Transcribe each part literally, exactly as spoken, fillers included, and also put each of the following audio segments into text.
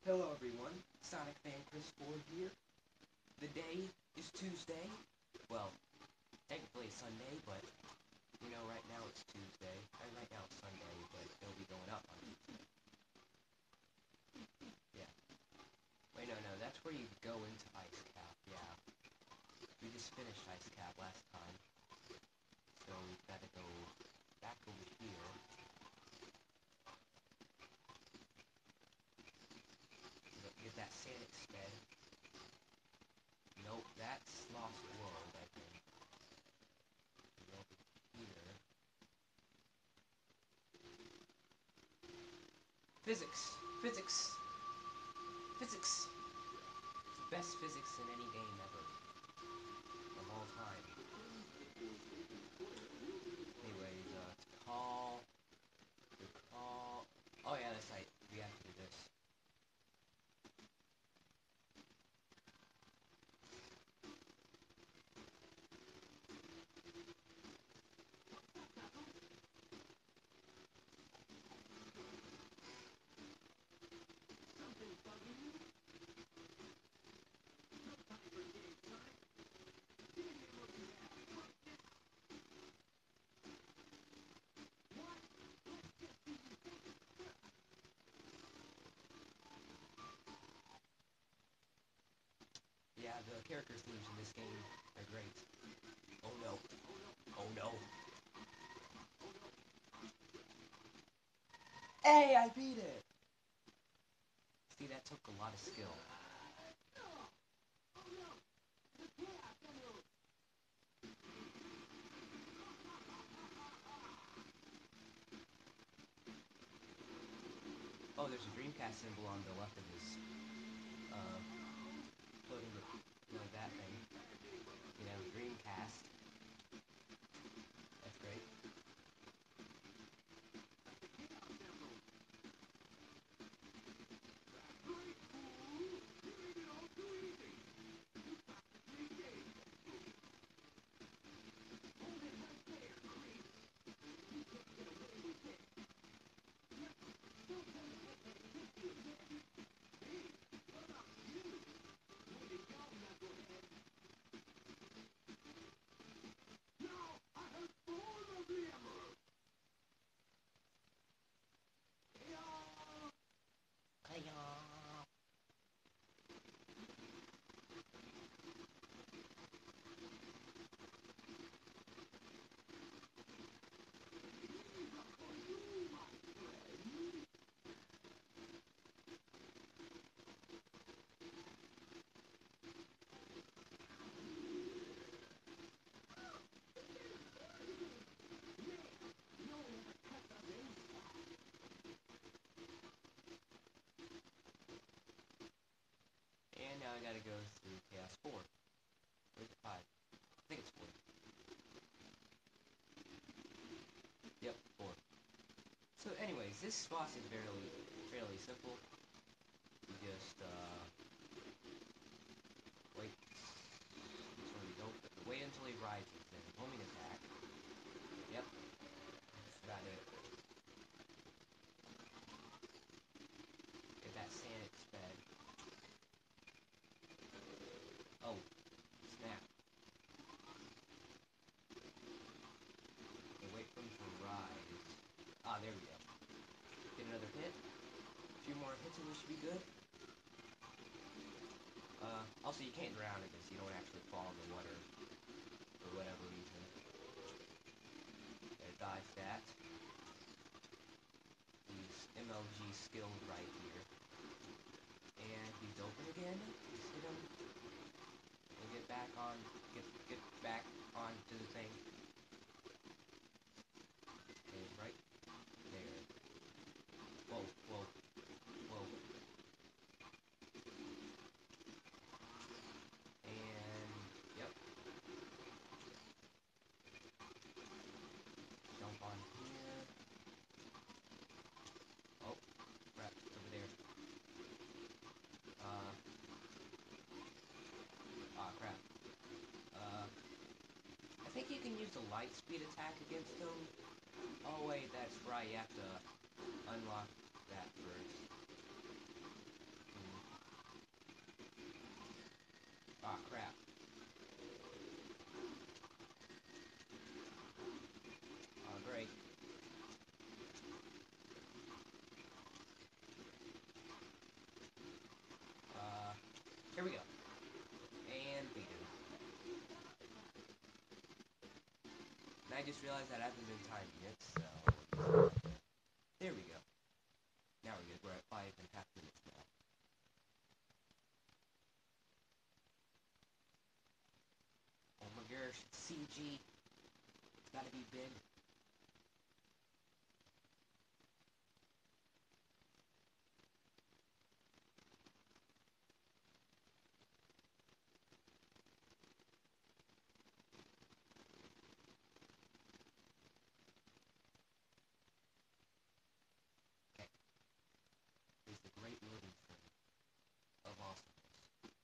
Hello everyone, Sonic Fan Chris four here. The day is Tuesday. Well, technically it's Sunday, but you know, right now it's Tuesday. And right now it's Sunday, but it'll be going up on Tuesday. Yeah. Wait, no, no, that's where you go into Ice Cap. Yeah. We just finished Ice Cap last time, so we've got to go back over here. Get that Sanic sped. Nope, that's Lost World, I think. Over here. Physics! Physics! Physics! It's the best physics in any game ever. Of all time. Anyways, uh, to call, to call, oh yeah, that's right, we have to do this. Yeah, the character themes in this game are great. Oh no, oh no. Hey, I beat it! See, that took a lot of skill. Oh, there's a Dreamcast symbol on the left of his, uh, floating, you know, that thing. You know, Dreamcast. That's great. And now I gotta go through Chaos four. Or is it five? I think it's four. Yep, four. So anyways, this boss is fairly, fairly simple. You just, uh, wait. So you don't, wait until he rises, then homing attack. Yep, that's about it. Get that Sanic sped. Oh, snap. Okay, wait for him to rise. Ah, there we go. Get another hit. A few more hits and we should be good. Uh, also you can't drown in this. You don't actually fall in the water for whatever reason. Okay, dodge that. He's M L G skilled right here. And he's open again. Just hit him. And get back on, get, get back onto the thing. Okay, right there. Whoa, whoa, whoa. And, yep. Jump on here. Oh, crap, it's over there. Uh, ah, crap. Uh, I think you can use the light speed attack against him. Oh wait, that's right, you have to unlock that first. Here we go. And we do. And I just realized that I haven't been timing it, so... There we go. Now we're good. We're at five and a half minutes now. Oh my gosh, C G. It's gotta be big. Okay. Here's the great loading screen of awesomeness.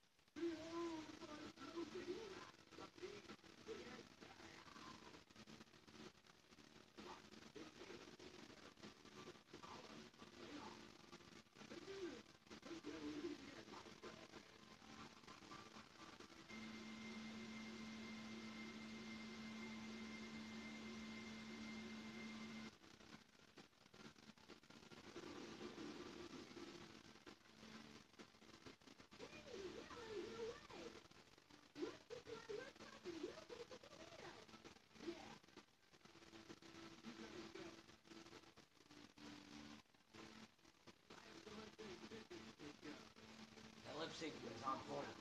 That lip sync is on point.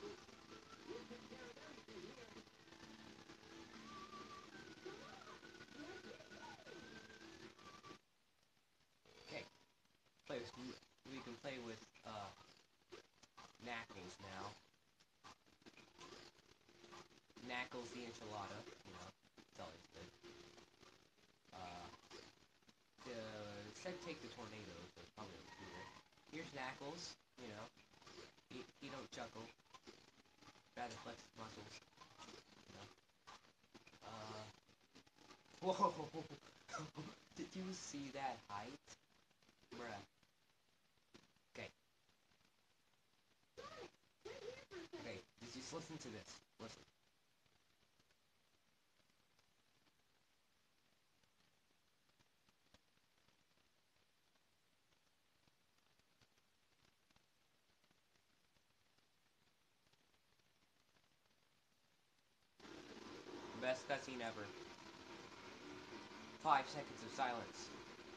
Okay. Play with, we can play with, uh, Knackles now. Knackles the enchilada, you know, it's always good. Uh, the, it said take the tornado, so it's probably up here. Here's Knackles, you know, he, he don't chuckle, rather flex his muscles, you know. Uh, whoa, did you see that height? Bruh. Okay. Okay, just listen to this, listen. Best cutscene ever. Five seconds of silence.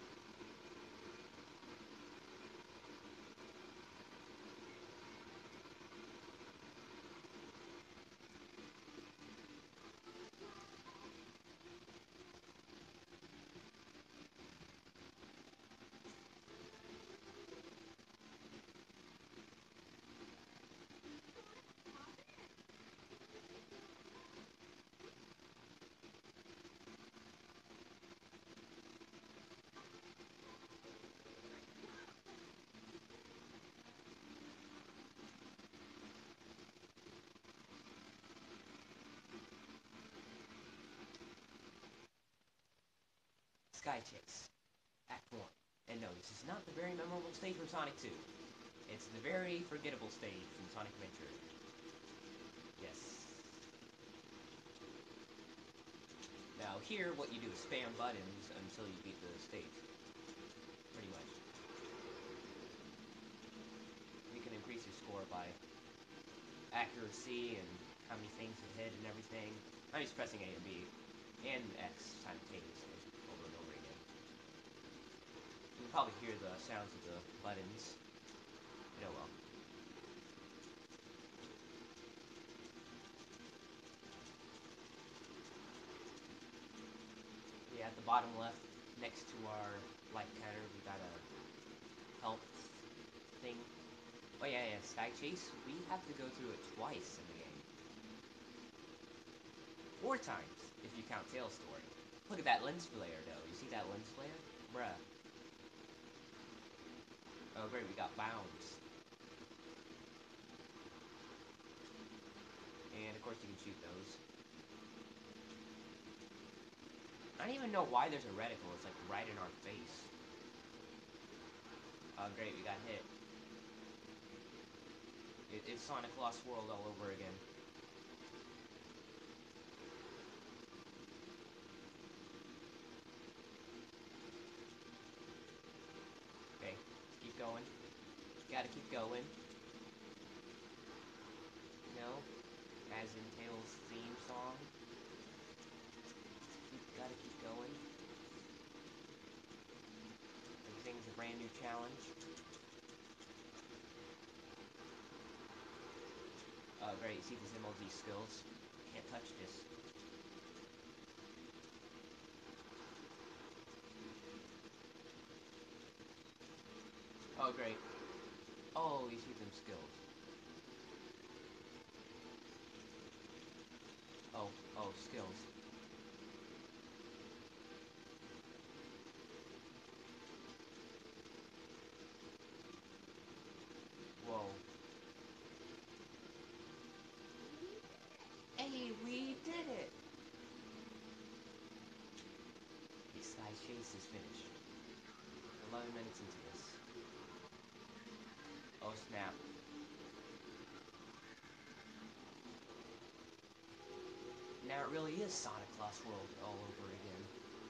Sky Chase, Act one. And no, this is not the very memorable stage from Sonic two. It's the very forgettable stage from Sonic Adventure. Yes. Now here, what you do is spam buttons until you beat the stage. Pretty much. You can increase your score by accuracy and how many things you hit and everything. I'm just pressing A and B and X simultaneously over and over again. You can probably hear the sounds of the buttons. You know, well. Yeah, at the bottom left, next to our life counter, we got a health thing. Oh yeah, yeah, Sky Chase, we have to go through it twice in the game. Four times, if you count Tails' story. Look at that lens flare, though. You see that lens flare? Bruh. Oh great, we got bounds. And of course you can shoot those. I don't even know why there's a reticle, it's like right in our face. Oh great, we got hit. It, it's Sonic Lost World all over again. Okay, keep going. Gotta keep going. as in Tails' theme song. Keep, gotta keep going. Everything's a brand new challenge. Uh, great, see these M L G skills. Can't touch this. Oh, great. Oh, you see them skills. Oh, oh, skills. Whoa. Hey, we did it! The Sky Chase is finished. eleven minutes into this. Oh, snap. Now it really is Sonic Lost World all over again.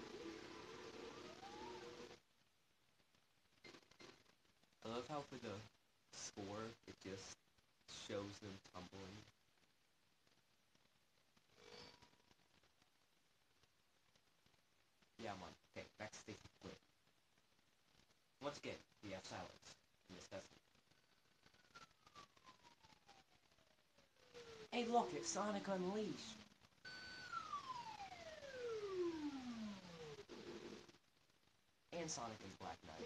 I love how for the score, it just shows them tumbling. Yeah, I'm on. Okay, back to Stacy Split. Once again, we have silence in this festival. Hey, look, it's Sonic Unleashed. And Sonic and Black Knight.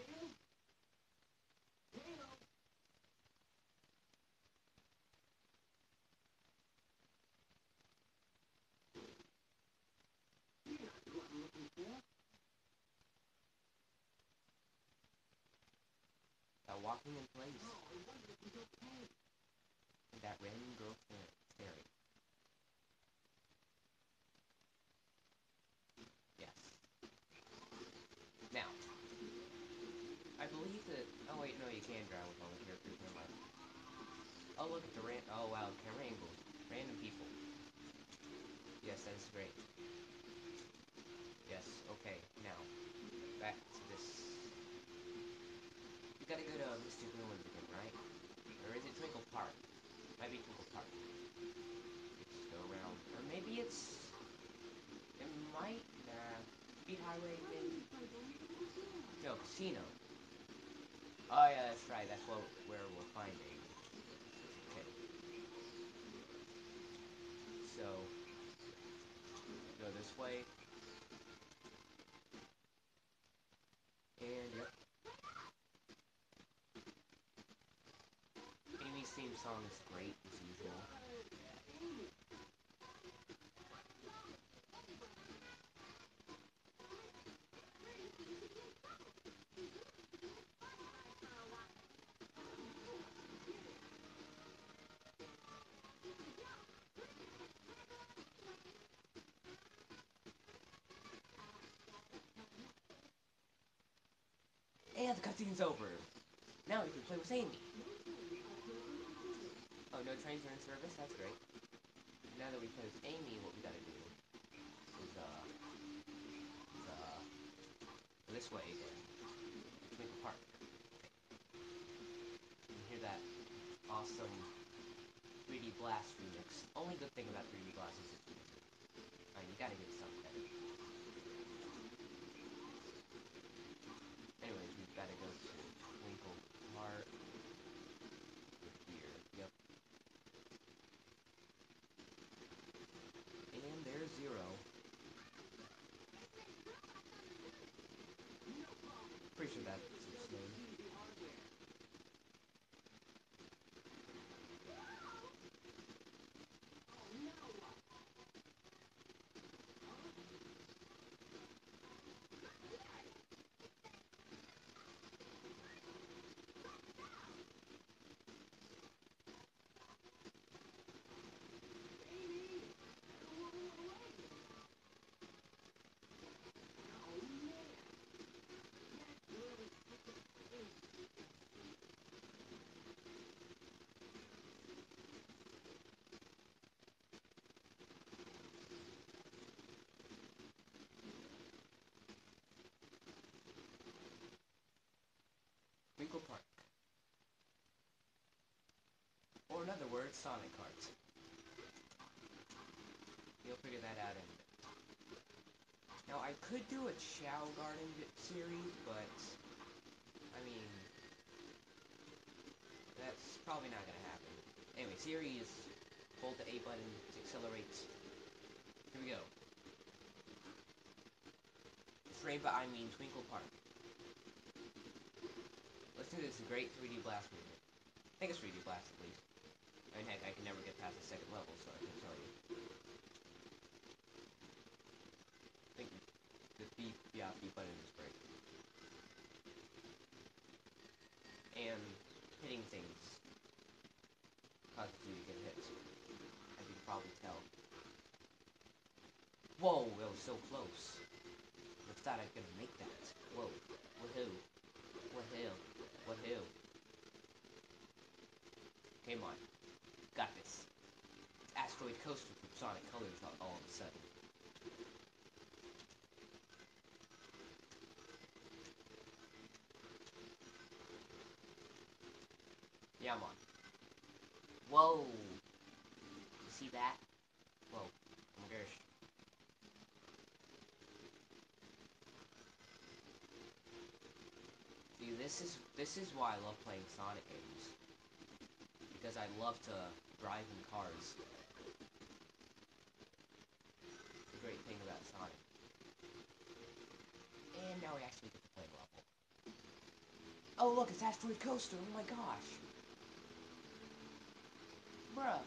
Now walking in place. And that random girl staring. Yes. Now, I believe that... Oh wait, no, you can drown with all the characters. Never mind. Oh, look at the ran... Oh wow, camera angles. Random people. Yes, that is great. Yes, okay, now, back to this. You gotta go to Mister Greenwood again, right? Or is it Twinkle Park? Might be Twinkle Park. Just go around. Or maybe it's... It might... Nah. Speed Highway, maybe? No, Casino. Oh yeah, that's right, that's what, where we'll find Amy. Okay. So... Go this way. And, yep. Amy's theme song is great, as usual. And the cutscene's over. Now we can play with Amy. Oh, no trains are in service? That's great. Now that we play with Amy, what we gotta do is, uh, is, uh, this way again. Twinkle Park. You hear that awesome three D Blast remix. Only good thing about three D Blast is it's music. I mean, you gotta get some better. Anyways, we've gotta go to Twinkle Park. Here, yep. And there's Zero. Pretty sure that's its name. Twinkle Park. Or in other words, Sonic Cards. You'll figure that out in. Now I could do a Chao Garden series, but I mean that's probably not gonna happen. Anyway, series. Hold the A button to accelerate. Here we go. Shreva, I mean Twinkle Park. Listen to this great three D blast movement. I think it's three D blast at least. I mean, heck, I can never get past the second level, so I can tell you. I think the B, yeah, B button is great. And hitting things causes you to get hit, as you can probably tell. Whoa, that was so close. I thought I could make that. Whoa, woohoo, woohoo, woohoo. Come on, got this. Asteroid Coaster from Sonic Colors all, all of a sudden. Yeah, I'm on. Whoa! You see that? Whoa. Oh my gosh. See, this is this is why I love playing Sonic games. Because I love to drive in cars. It's a great thing about Sonic. And now we actually get to play a level. Oh look, it's Asteroid Coaster, oh my gosh. Bruh.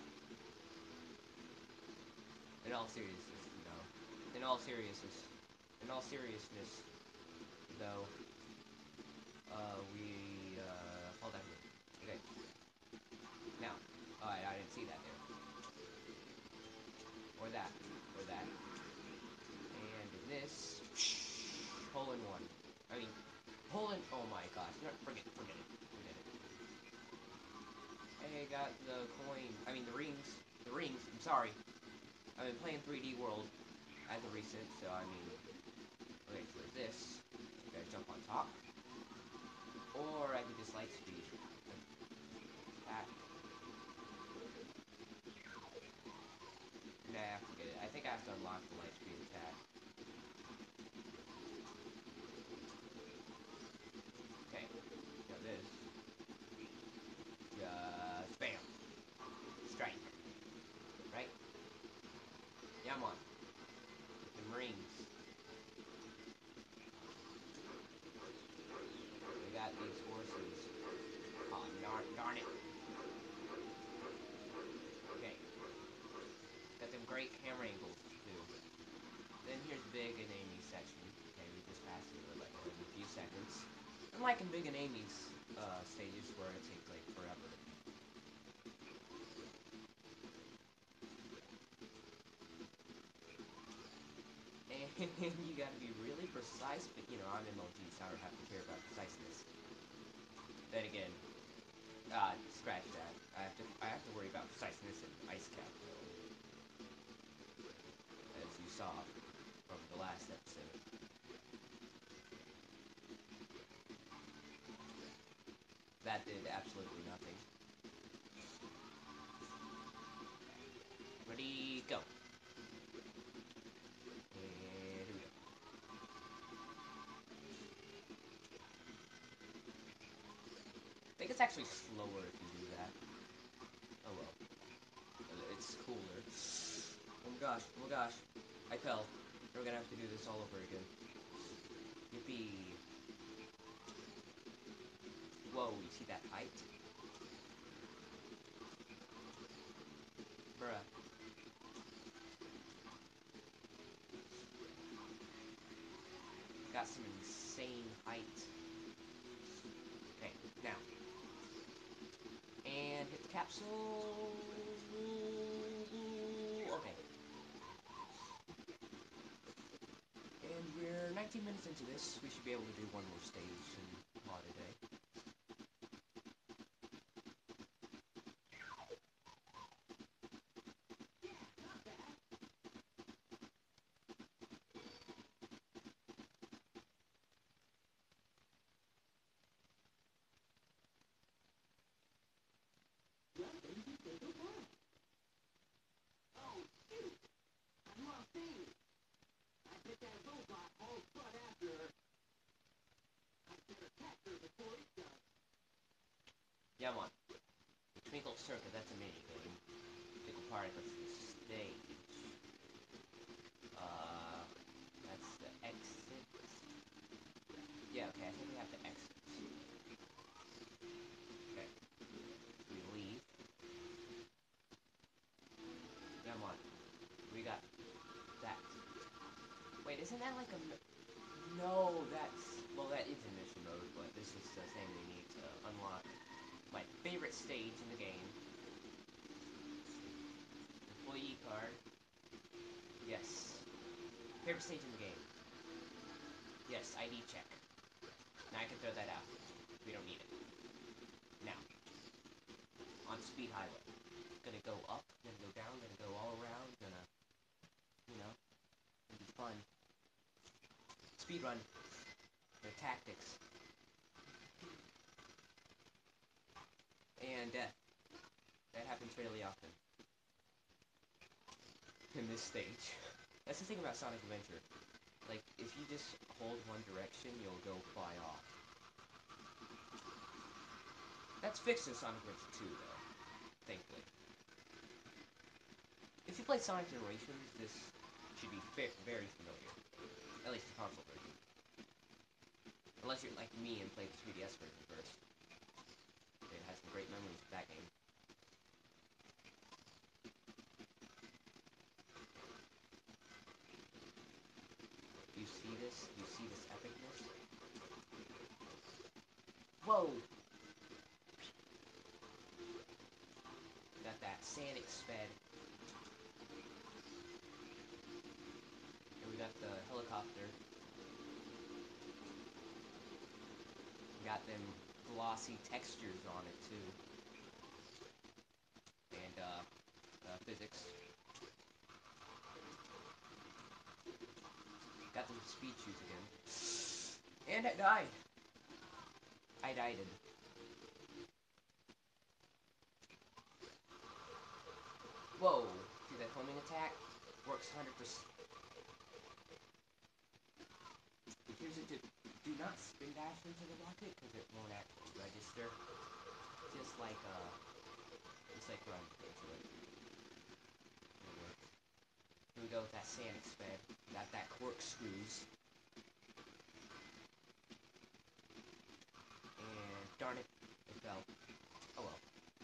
In all seriousness, no. In all seriousness. In all seriousness, though. Uh, we, uh, hold on. Okay. Now. Oh, I, I didn't see that there. Or that. Or that. And this. Hole in one. I mean, hole in. Oh my gosh. No, forget it. Forget it. Forget it. Hey, got the coin. I mean, the rings. The rings. I'm sorry. I've been playing three D World as of recent, so I mean. Okay, so this. You gotta jump on top. Or I could just light speed. That. Nah, forget it. I think I have to unlock the light speed attack. Okay, now this. Just bam. Strike. Right? Yeah, I'm on. The rings. We got these horses. Oh, darn, darn it. Okay. Got them great camera angles, too. Then here's Big and Amy's section. Okay, we just passed it like in a few seconds. Unlike in Big and Amy's uh, stages where it takes like forever. And you gotta be really precise, but you know, I'm M L G, so I don't have to care about preciseness. Then again, uh, scratch that. I have to I have to worry about preciseness in Ice Cap, though. As you saw from the last episode. That did absolutely nothing. Ready, go. And here we go. I think it's actually slower if you do that. Oh well. It's cooler. Oh my gosh, oh my gosh. I fell. We're gonna have to do this all over again. Yippee. Whoa, you see that height? Bruh. Got some insane height. Okay, now. And hit the capsule. Okay. And we're nineteen minutes into this. We should be able to do one more stage and call it a day. Twinkle Circuit, that's a mini game. Pickle Park, that's the stage. Uh, that's the exit. Yeah, okay, I think we have the exit. Okay. We leave. Come on. We got that. Wait, isn't that like a... No, that's... Well, that is a mission mode, but this is the thing we need to unlock. My favorite stage in the game. Employee card. Yes. Favorite stage in the game. Yes, I D check. Now I can throw that out. We don't need it. Now. On Speed Highway. Gonna go up, gonna go down, gonna go all around, gonna... You know. It'll be fun. Speed run. The tactics. And death. That happens fairly often. In this stage. That's the thing about Sonic Adventure. Like, if you just hold one direction, you'll go fly off. That's fixed in Sonic Adventure two, though. Thankfully. If you play Sonic Generations, this should be very familiar. At least the console version. Unless you're like me and played the three D S version first. It has some great memories of that game. You see this? You see this epicness? Whoa! Got that Sonic sped. And we got the helicopter. We got them glossy textures on it too. And uh, uh physics. Got them speed shoes again. And I died. I died. Whoa! See that homing attack? Works one hundred percent. Here's a tip. Do not spin dash into the rocket because it won't actually register. Just like, uh, just like run into it. Here we go with that Sonic sped. Got that corkscrews. And darn it, it fell. Oh well.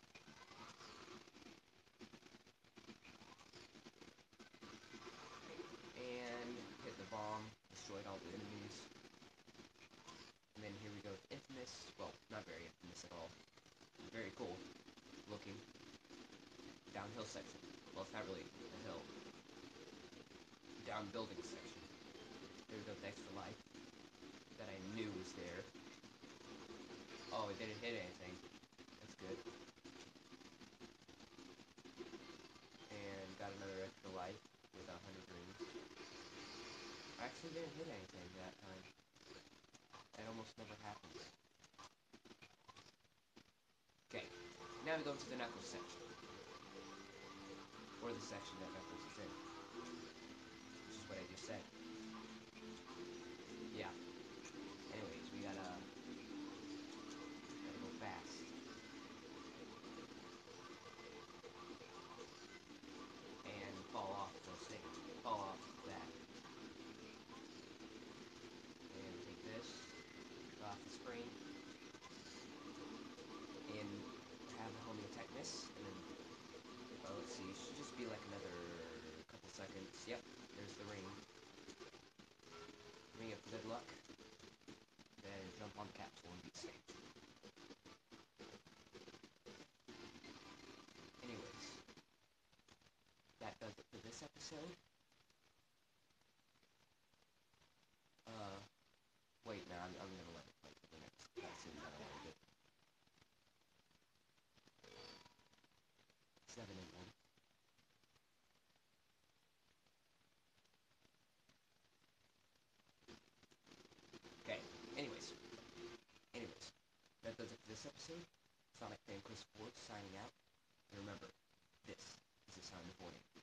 And hit the bomb, destroyed all the enemies. And then here we go with Infamous. Well, not very infamous at all. Very cool looking. Downhill section. Well, it's not really a hill. Down building section. There we go with Extra Life. That I knew was there. Oh, it didn't hit anything. That's good. And got another Extra Life with a hundred rings. I actually didn't hit anything that time. That almost never happens. Okay, now we go to the Knuckles section. Or the section that Knuckles is in. Which is what I just said. Yeah. Anyways, we gotta... Gotta go fast. And fall off those things. Fall off that. And take this. Off the screen. And have the homing attack miss. And then... Well, let's see. It should just be like another couple seconds. Yep. There's the ring. Ring of good luck. Then jump on the capsule and beat Snake. Anyways, that does it for this episode. Uh, wait, no, I'm, I'm gonna let it play for the next cutscene that I want to do. Seven and one. Okay, anyways. Anyways, that does it for this episode. Sonic Fan Chris Ford signing out. And remember, this is the sound of warning.